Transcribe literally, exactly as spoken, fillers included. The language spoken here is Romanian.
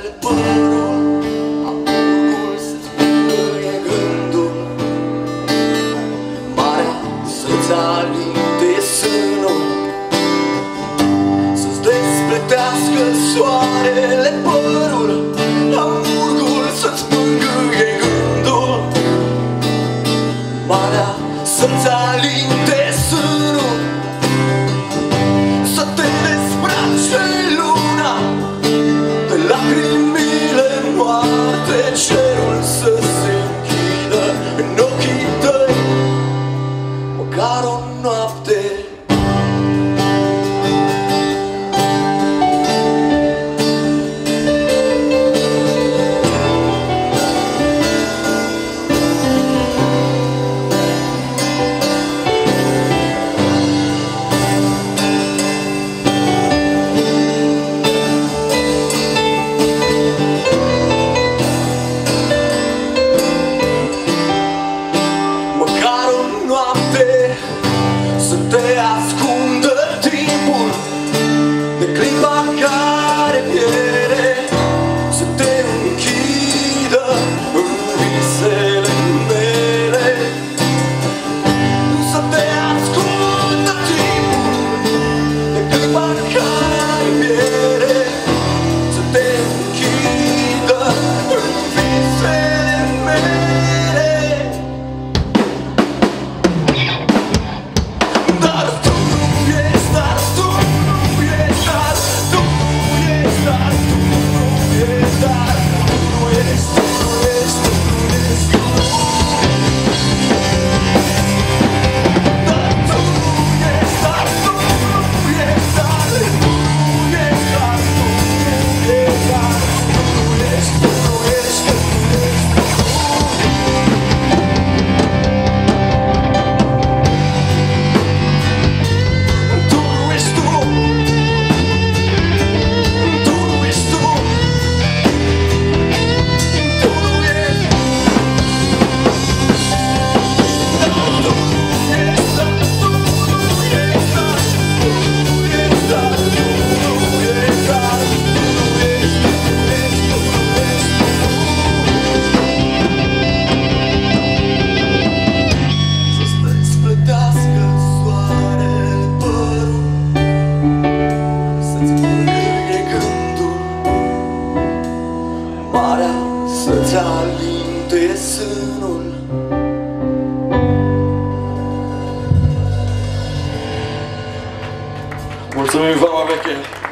părul, apurgul să-ți mângâie gândul, marea să-ți alinte sânul, să-ți despletească soarele părul, apurgul să-ți mângâie gândul, marea să-ți alinte sânul, să te dezbrace luna de lacrimile moarte, cerul să se închidă în ochii tăi măcar o noapte. Să te ascundă timpul de clipa care pierde, să te închidă în visele mele, să te ascundă timpul de clipa care pierde, să te închidă în visele mele. Să-ți alinte sânul. Mulțumim, Vama Veche!